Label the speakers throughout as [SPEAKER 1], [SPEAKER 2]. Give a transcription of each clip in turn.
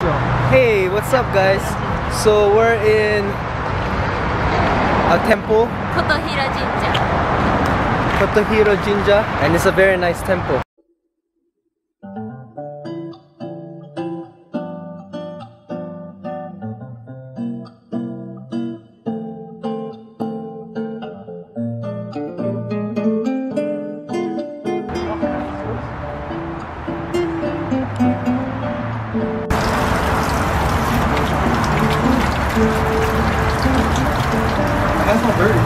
[SPEAKER 1] Hey, what's up guys? So we're in a temple, Kotohiro Jinja, and it's a very nice temple. That's not dirty.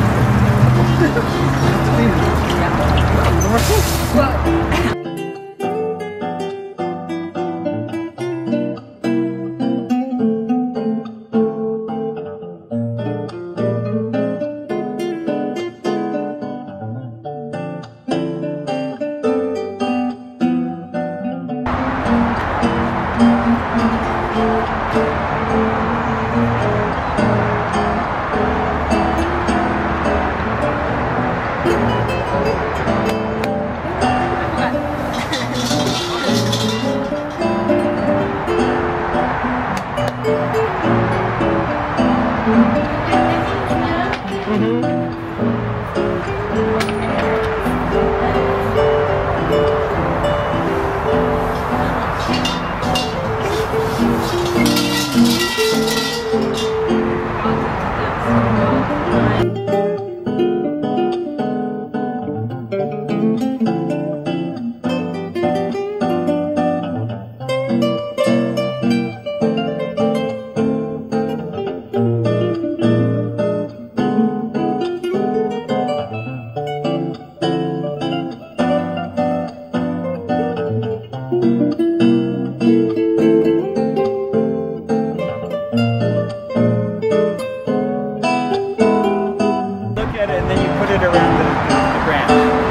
[SPEAKER 2] And then you put it around the branch.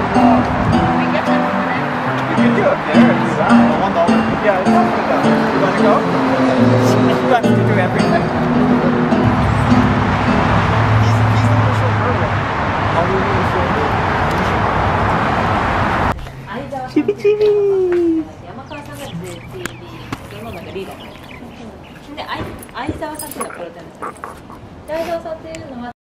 [SPEAKER 2] You can do it there. It's $1. Yeah, it's $1. You want to go? He wants to do everything. He's the official girl. How do you show? Chibi chibi. 山川さんが JTB のなんかリーダーで相沢さんっていうのはプロテンです。相沢さんっていうのは